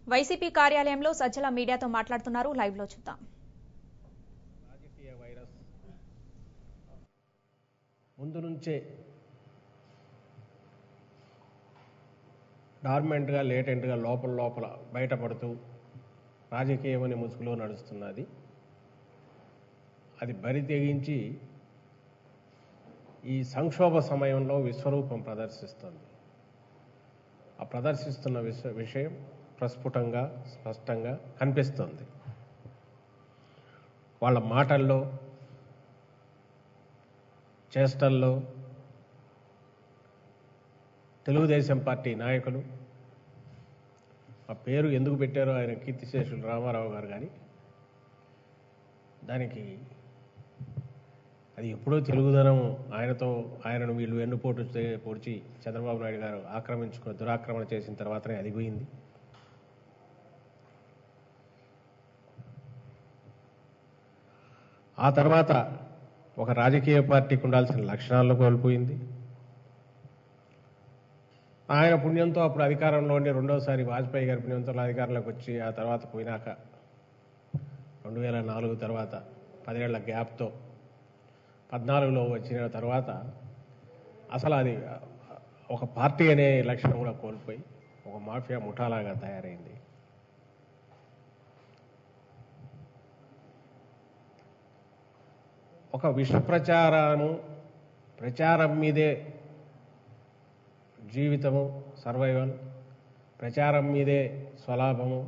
YCP కార్యాలయంలో సజ్జల మీడియాతో మాట్లాడుతున్నారు. లైవ్ లో చూద్దాం. రాజకీయ వైరస్ ముందు నుంచే డార్మెంట్గా లేటెంట్గా లోపల బయటపడుతూ రాజకీయం అనే ముసుగులో నడుస్తున్నది. అది బరి తెగించి ఈ సంక్షోభ సమయంలో విశ్వరూపం ప్రదర్శిస్తుంది. ఆ ప్రదర్శిస్తున్న విషయం ప్రస్ఫుటంగా స్పష్టంగా కనిపిస్తుంది. వాళ్ళ మాటల్లో, చేష్టల్లో తెలుగుదేశం పార్టీ నాయకులు, ఆ పేరు ఎందుకు పెట్టారో ఆయన కీర్తిశేషులు రామారావు గారు కానీ, దానికి అది ఎప్పుడో తెలుగుదనం ఆయనను వీళ్ళు వెన్నుపోటు పొడిచి చంద్రబాబు నాయుడు గారు ఆక్రమించుకుని దురాక్రమణ చేసిన తర్వాతనే అది పోయింది. ఆ తర్వాత ఒక రాజకీయ పార్టీకి ఉండాల్సిన లక్షణాలను కోల్పోయింది. ఆయన పుణ్యంతో అప్పుడు అధికారంలో ఉండి రెండోసారి వాజ్పేయి గారి పుణ్యంతో అధికారంలోకి వచ్చి ఆ తర్వాత పోయినాక 2004 తర్వాత 10 ఏళ్ల గ్యాప్తో 14లో వచ్చిన తర్వాత అసలు అది ఒక పార్టీ అనే లక్షణం కూడా కోల్పోయి ఒక మాఫియా ముఠాలాగా తయారైంది. ఒక విష ప్రచారం మీదే జీవితము, సర్వైవల్, ప్రచారం మీదే స్వలాభము,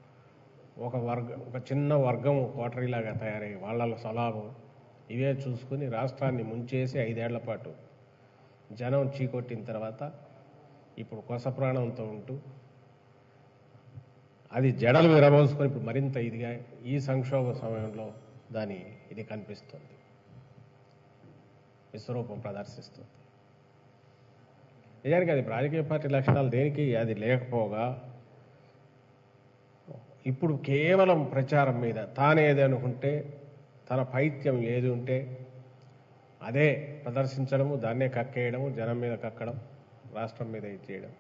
ఒక చిన్న వర్గము కోటరీలాగా తయారై వాళ్ళ స్వలాభం ఇవే చూసుకుని రాష్ట్రాన్ని ముంచేసి 5 ఏళ్ల పాటు జనం చీకొట్టిన తర్వాత ఇప్పుడు కొస ప్రాణంతో ఉంటూ అది జడలు విరబోసుకొని ఇప్పుడు మరింత ఇదిగా ఈ సంక్షోభ సమయంలో ఇది కనిపిస్తుంది, విశ్వరూపం ప్రదర్శిస్తుంది. నిజానికి అది రాజకీయ పార్టీ లక్షణాలు దేనికి అది లేకపోగా ఇప్పుడు కేవలం ప్రచారం మీద తానేది అనుకుంటే, తన పైత్యం ఏది ఉంటే అదే ప్రదర్శించడము, దాన్నే కక్కేయడము, జనం మీద కక్కడం, రాష్ట్రం మీద ఇచ్చేయడం.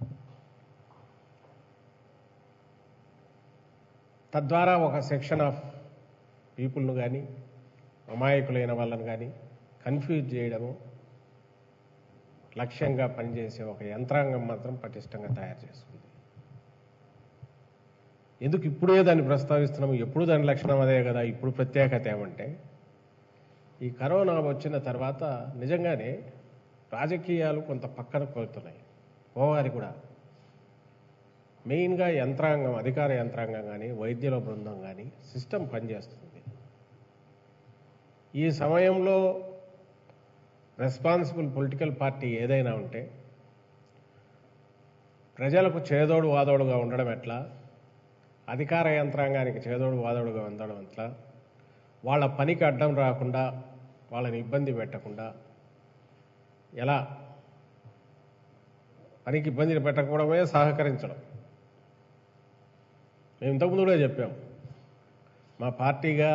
తద్వారా ఒక సెక్షన్ ఆఫ్ పీపుల్ను కానీ, అమాయకులైన వాళ్ళను కానీ కన్ఫ్యూజ్ చేయడము లక్ష్యంగా పనిచేసే ఒక యంత్రాంగం మాత్రం పటిష్టంగా తయారు చేసుకుంది. ఎందుకు ఇప్పుడే దాన్ని ప్రస్తావిస్తున్నాము? ఎప్పుడు దాని లక్షణం అదే కదా. ఇప్పుడు ప్రత్యేకత ఏమంటే, ఈ కరోనా వచ్చిన తర్వాత నిజంగానే రాజకీయాలు కొంత పక్కన పోతున్నాయి, పోవాలి కూడా. మెయిన్గా యంత్రాంగం, అధికార యంత్రాంగం కానీ, వైద్యుల బృందం కానీ సిస్టమ్ పనిచేస్తుంది. ఈ సమయంలో రెస్పాన్సిబుల్ పొలిటికల్ పార్టీ ఏదైనా ఉంటే ప్రజలకు చేదోడు వాదోడుగా ఉండడం ఎట్లా, అధికార యంత్రాంగానికి చేదోడు వాదోడుగా ఉండడం ఎట్లా, వాళ్ళ పనికి అడ్డం రాకుండా, వాళ్ళని ఇబ్బంది పెట్టకుండా ఎలా, పనికి ఇబ్బంది పెట్టకపోవడమే సహకరించడం. మేము ఇంతకుముందు కూడా చెప్పాం, మా పార్టీగా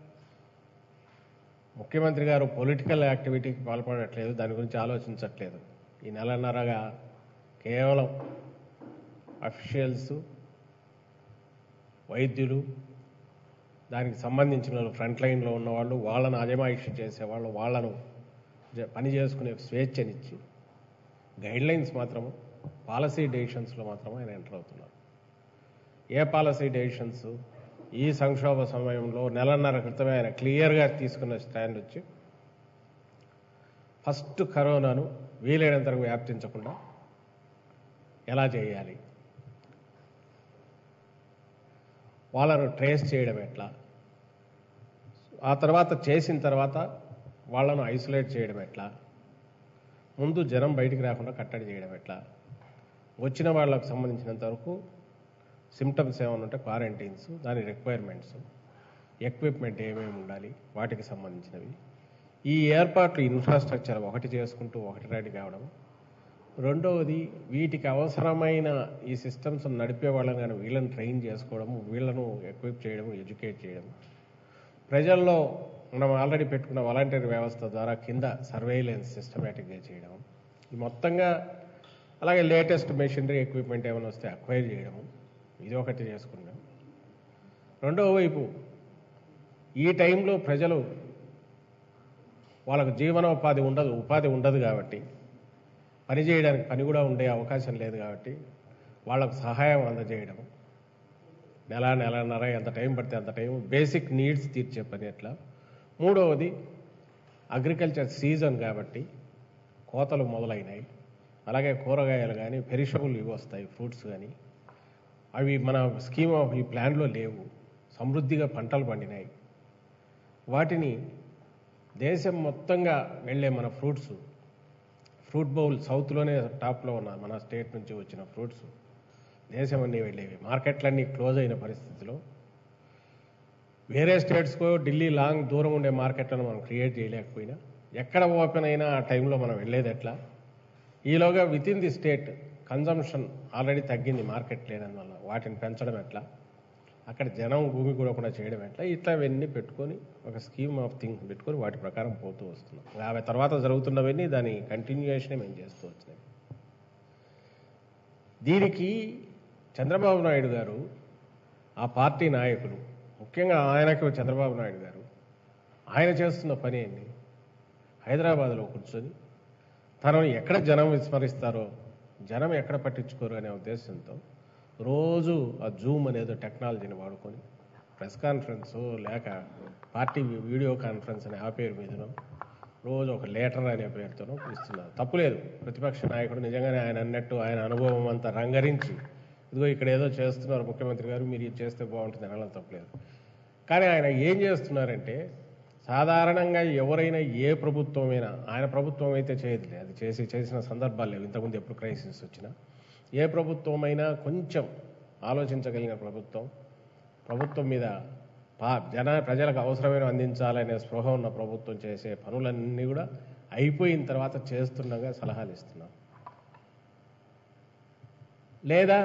ముఖ్యమంత్రి గారు పొలిటికల్ యాక్టివిటీకి పాల్పడట్లేదు, దాని గురించి ఆలోచించట్లేదు. ఈ నెలన్నరగా కేవలం అఫీషియల్స్, వైద్యులు, దానికి సంబంధించిన వాళ్ళు, ఫ్రంట్ లైన్లో ఉన్నవాళ్ళు, వాళ్ళను అజమాయిషి చేసేవాళ్ళు, వాళ్ళను పని చేసుకునే స్వేచ్ఛనిచ్చి గైడ్లైన్స్ మాత్రము, పాలసీ డెసిషన్స్లో మాత్రం ఆయన ఎంటర్ అవుతున్నారు. ఏ పాలసీ డెసిషన్స్? ఈ సంక్షోభ సమయంలో నెలన్నర క్రితమే ఆయన క్లియర్గా తీసుకున్న స్టాండ్ వచ్చి, ఫస్ట్ కరోనాను వీలైనంత వరకు వ్యాప్తించకుండా ఎలా చేయాలి, వాళ్ళను ట్రేస్ చేయడం ఎట్లా, ఆ తర్వాత చేసిన తర్వాత వాళ్ళను ఐసోలేట్ చేయడం ఎట్లా, ముందు జనం బయటికి రాకుండా కట్టడి చేయడం ఎట్లా, వచ్చిన వాళ్ళకు సంబంధించినంత వరకు సిమ్టమ్స్ ఏమైనా ఉంటే క్వారంటైన్స్, దాని రిక్వైర్మెంట్స్, ఎక్విప్మెంట్ ఏమేమి ఉండాలి, వాటికి సంబంధించినవి, ఈ ఏర్పాట్లు ఇన్ఫ్రాస్ట్రక్చర్ ఒకటి చేసుకుంటూ ఒకటి రెడీ కావడం. రెండవది, వీటికి అవసరమైన ఈ సిస్టమ్స్ నడిపే వాళ్ళని కానీ వీళ్ళని ట్రైన్ చేసుకోవడము, వీళ్ళను ఎక్విప్ చేయడము, ఎడ్యుకేట్ చేయడము, ప్రజల్లో మనం ఆల్రెడీ పెట్టుకున్న వాలంటీర్ వ్యవస్థ ద్వారా కింద సర్వేలెన్స్ సిస్టమేటిక్గా చేయడం, ఈ మొత్తంగా. అలాగే లేటెస్ట్ మెషినరీ ఎక్విప్మెంట్ ఏమైనా వస్తే అక్వైర్ చేయడము, ఇది ఒకటి చేసుకున్నాం. రెండవ వైపు ఈ టైంలో ప్రజలు వాళ్ళకు జీవనోపాధి ఉండదు, ఉపాధి ఉండదు కాబట్టి, పని చేయడానికి పని కూడా ఉండే అవకాశం లేదు కాబట్టి వాళ్ళకు సహాయం అందజేయడం, నెలన్నర ఎంత టైం పడితే అంత టైం బేసిక్ నీడ్స్ తీర్చే పని ఎట్లా. మూడవది అగ్రికల్చర్ సీజన్ కాబట్టి కోతలు మొదలైనాయి. అలాగే కూరగాయలు కానీ పెరిషబుల్ ఇవి వస్తాయి, ఫ్రూట్స్ కానీ, అవి మన స్కీమ్ ఆఫ్ ఈ ప్లాన్లో లేవు. సమృద్ధిగా పంటలు పండినాయి. వాటిని దేశం మొత్తంగా వెళ్ళే మన ఫ్రూట్ బౌల్ సౌత్లోనే టాప్లో ఉన్న మన స్టేట్ నుంచి వచ్చిన ఫ్రూట్స్ దేశం అన్నీ వెళ్ళేవి. మార్కెట్లన్నీ క్లోజ్ అయిన పరిస్థితిలో వేరే స్టేట్స్కో ఢిల్లీ లాంగ్ దూరం ఉండే మార్కెట్లను మనం క్రియేట్ చేయలేకపోయినా, ఎక్కడ ఓపెన్ అయినా ఆ టైంలో మనం వెళ్ళేది ఎట్లా. ఈలోగా with in the state consumption already తగ్గింది మార్కెట్ లేనందువల్ల, వాటిని పెంచడం ఎట్లా, అక్కడ జనం భూమి కూడా చేయడం ఎట్లా, ఇట్లా ఇవన్నీ పెట్టుకొని ఒక స్కీమ్ ఆఫ్ థింగ్ పెట్టుకొని వాటి ప్రకారం పోతూ వస్తున్నాం. 50 తర్వాత జరుగుతున్నవన్నీ దాని కంటిన్యూయేషనే మేము చేస్తూ వచ్చినాం. దీనికి చంద్రబాబు నాయుడు గారు, ఆ పార్టీ నాయకులు, ముఖ్యంగా ఆయనకు చంద్రబాబు నాయుడు గారు ఆయన చేస్తున్న పని ఏంటి? హైదరాబాద్లో కూర్చొని తనను ఎక్కడ జనం విస్మరిస్తారో, జనం ఎక్కడ పట్టించుకోరు అనే ఉద్దేశంతో రోజు ఆ జూమ్ అనేదో టెక్నాలజీని వాడుకొని ప్రెస్ కాన్ఫరెన్స్ లేక పార్టీ వీడియో కాన్ఫరెన్స్ అనే ఆ పేరు మీదనో రోజు ఒక లేటర్ అనే పేరుతోనో ఇస్తున్నారు. తప్పులేదు, ప్రతిపక్ష నాయకుడు నిజంగానే ఆయన అన్నట్టు ఆయన అనుభవం అంతా రంగరించి ఇదిగో ఇక్కడ ఏదో చేస్తున్నారు ముఖ్యమంత్రి గారు, మీరు ఇది చేస్తే బాగుంటుంది అనడం తప్పులేదు. కానీ ఆయన ఏం చేస్తున్నారంటే, సాధారణంగా ఎవరైనా ఏ ప్రభుత్వమైనా, ఆయన ప్రభుత్వం అయితే చేయదులే, అది చేసిన సందర్భాలు లేవు ఇంతకుముందు ఎప్పుడు క్రైసిస్ వచ్చినా, ఏ ప్రభుత్వమైనా కొంచెం ఆలోచించగలిగిన ప్రభుత్వం మీద ప్రజలకు అవసరమైన అందించాలనే స్పృహ ఉన్న ప్రభుత్వం చేసే పనులన్నీ కూడా అయిపోయిన తర్వాత చేస్తుండగా సలహాలు ఇస్తున్నాం. లేదా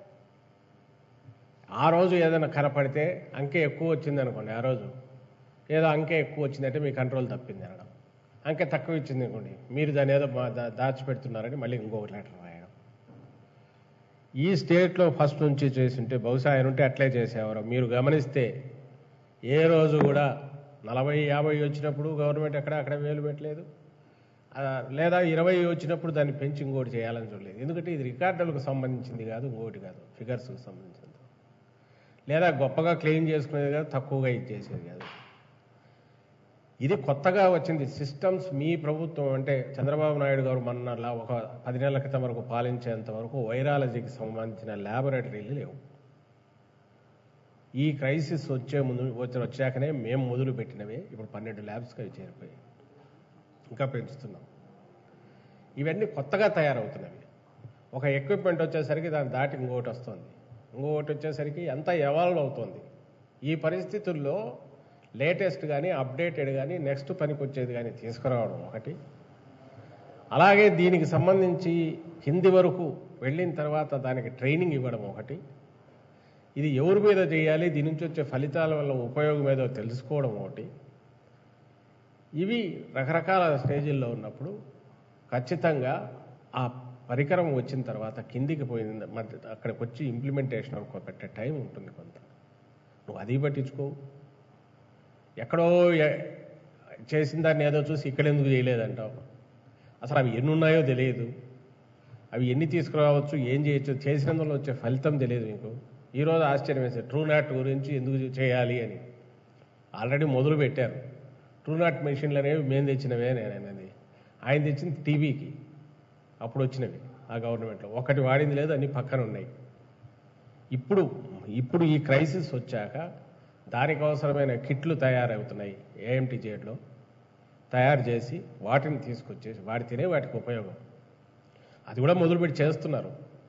ఆ రోజు ఏదైనా కనపడితే అంకె ఎక్కువ వచ్చింది అనుకోండి, ఆ రోజు ఏదో అంకె ఎక్కువ వచ్చిందంటే మీ కంట్రోల్ తప్పింది అనడం, అంకె తక్కువ ఇచ్చింది అనుకోండి మీరు దాన్ని ఏదో దాచిపెడుతున్నారని మళ్ళీ ఇంకొక లెటర్ రాయడం. ఈ స్టేట్లో ఫస్ట్ నుంచి చేసింటే బహుశా ఆయన ఉంటే అట్లే చేసేవారు. మీరు గమనిస్తే ఏ రోజు కూడా 40-50 వచ్చినప్పుడు గవర్నమెంట్ అక్కడ వేలు పెట్టలేదు, లేదా 20 వచ్చినప్పుడు దాన్ని పెంచి ఇంకోటి చేయాలని చూడలేదు. ఎందుకంటే ఇది రికార్డులకు సంబంధించింది కాదు, ఇంకోటి కాదు, ఫిగర్స్కి సంబంధించింది. లేదా గొప్పగా క్లెయిమ్ చేసుకునేది కాదు, తక్కువగా ఇచ్చేసేది కాదు. ఇది కొత్తగా వచ్చింది సిస్టమ్స్. మీ ప్రభుత్వం అంటే చంద్రబాబు నాయుడు గారు మొన్నలా ఒక 10 నెలల క్రితం వరకు పాలించేంత వరకు వైరాలజీకి సంబంధించిన ల్యాబొరేటరీలు లేవు. ఈ క్రైసిస్ వచ్చాకనే మేము మొదలు పెట్టినవే ఇప్పుడు 12 ల్యాబ్స్కి అవి చేరిపోయాయి, ఇంకా పెంచుతున్నాం. ఇవన్నీ కొత్తగా తయారవుతున్నవి. ఒక ఎక్విప్మెంట్ వచ్చేసరికి దాన్ని దాటి ఇంకొకటి వస్తుంది, ఇంకొకటి వచ్చేసరికి ఎంత ఎవాల్వ్ అవుతుంది. ఈ పరిస్థితుల్లో లేటెస్ట్ కానీ అప్డేటెడ్ కానీ నెక్స్ట్ పనికి వచ్చేది కానీ తీసుకురావడం ఒకటి, అలాగే దీనికి సంబంధించి కింది వరకు వెళ్ళిన తర్వాత దానికి ట్రైనింగ్ ఇవ్వడం ఒకటి, ఇది ఎవరి మీద చేయాలి, దీని నుంచి వచ్చే ఫలితాల వల్ల ఉపయోగం ఏదో తెలుసుకోవడం ఒకటి. ఇవి రకరకాల స్టేజీల్లో ఉన్నప్పుడు ఖచ్చితంగా ఆ పరికరం వచ్చిన తర్వాత కిందికి పోయింది అక్కడికి వచ్చి ఇంప్లిమెంటేషన్ వరకు పెట్టే టైం ఉంటుంది కొంత. నువ్వు అది పట్టించుకోవు, ఎక్కడో చేసిన దాన్ని ఏదో చూసి ఇక్కడ ఎందుకు చేయలేదంటావు. అసలు అవి ఎన్ని ఉన్నాయో తెలియదు, అవి ఎన్ని తీసుకురావచ్చు, ఏం చేయొచ్చు, చేసినందులో వచ్చే ఫలితం తెలియదు మీకు. ఈరోజు ఆశ్చర్యం వేసేది ట్రూనాట్ గురించి ఎందుకు చేయాలి అని ఆల్రెడీ మొదలు పెట్టారు. ట్రూనాట్ మెషిన్లు అనేవి మేము తెచ్చినవే, నేననేది ఆయన తెచ్చింది టీవీకి అప్పుడు వచ్చినవి ఆ గవర్నమెంట్లో. ఒకటి వాడింది లేదు, అన్ని పక్కన ఉన్నాయి. ఇప్పుడు ఈ క్రైసిస్ వచ్చాక దానికి అవసరమైన కిట్లు తయారవుతున్నాయి, ఏఎంటీజేడ్లో తయారు చేసి వాటిని తీసుకొచ్చేసి వాడితేనే వాటికి ఉపయోగం. అది కూడా మొదలుపెట్టి చేస్తున్నారు.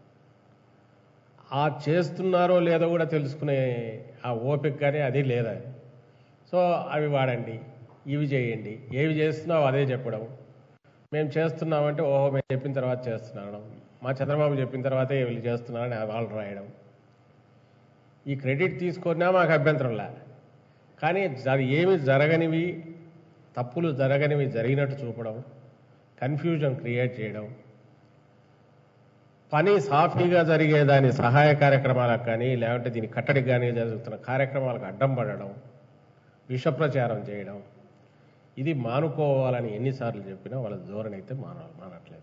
ఆ చేస్తున్నారో లేదో కూడా తెలుసుకునే ఆ ఓపిక కానీ అది లేదా. సో అవి వాడండి, ఇవి చేయండి, ఏవి చేస్తున్నావో అదే చెప్పడం. మేము చేస్తున్నామంటే ఓహో మేము చెప్పిన తర్వాత చేస్తున్నాను, మా చంద్రబాబు చెప్పిన తర్వాతే వీళ్ళు చేస్తున్నారని వాళ్ళు రాయడం. ఈ క్రెడిట్ తీసుకున్నా మాకు అభ్యంతరంలా, కానీ ఏమి జరగనివి, తప్పులు జరగనివి జరిగినట్టు చూపడం, కన్ఫ్యూజన్ క్రియేట్ చేయడం, పని సాఫీగా జరిగేదాని సహాయ కార్యక్రమాలకు కానీ లేకుంటే దీని కట్టడికి కానీ జరుగుతున్న కార్యక్రమాలకు అడ్డం పడడం, విష ప్రచారం చేయడం, ఇది మానుకోవాలని ఎన్నిసార్లు చెప్పినా వాళ్ళ ధోరణి అయితే మానట్లేదు.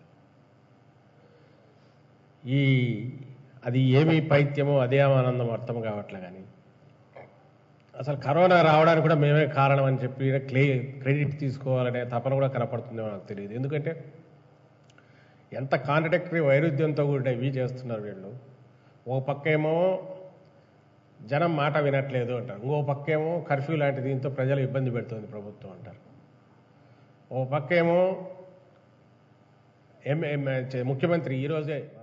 అది ఏమి పైత్యమో అదే ఆనందం అర్థం కావట్లే. కానీ అసలు కరోనా రావడానికి కూడా మేమే కారణం అని చెప్పి క్రెడిట్ తీసుకోవాలనే తపన కూడా కనపడుతుందో నాకు తెలియదు. ఎందుకంటే ఎంత కాంట్రడిక్టరీ వైరుధ్యంతో కూడా ఇవి చేస్తున్నారు వీళ్ళు. ఓ పక్కేమో జనం మాట వినట్లేదు అంటారు, ఇంకో పక్కేమో కర్ఫ్యూ లాంటి దీంతో ప్రజలు ఇబ్బంది పెడుతుంది ప్రభుత్వం అంటారు. ఓ పక్కేమో ముఖ్యమంత్రి ఈరోజే